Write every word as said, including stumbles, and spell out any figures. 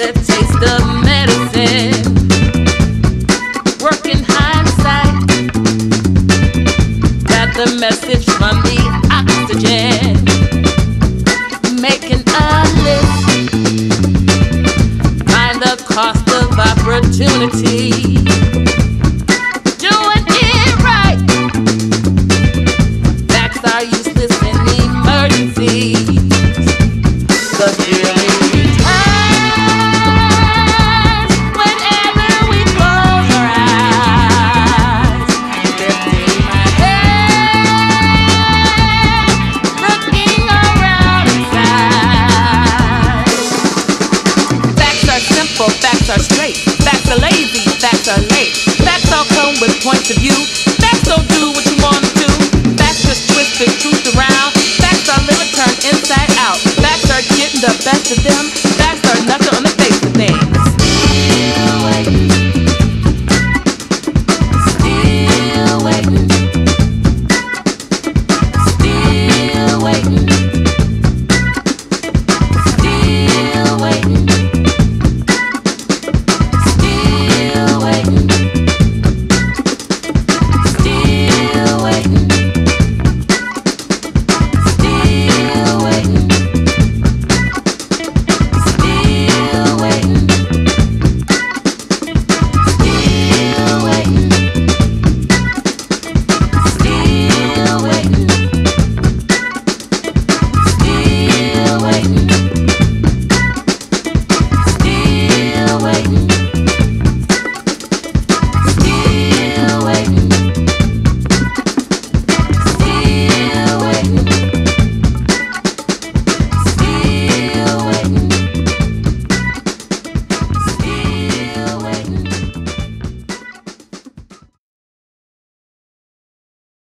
bitter taste of medicine. Work in hindsight, got the message from the oxygen. Making a list, find the cost of opportunity. Doing it right, facts are useless in emergencies. The early times, whenever we close our eyes, lifting my head, looking around inside. Facts are simple, facts are straight, facts are lazy, facts are late. Facts all come with points of view. Facts don't do what you want to do. Facts just twist the truth around. Facts are liver turned inside out. Facts are getting the best of them.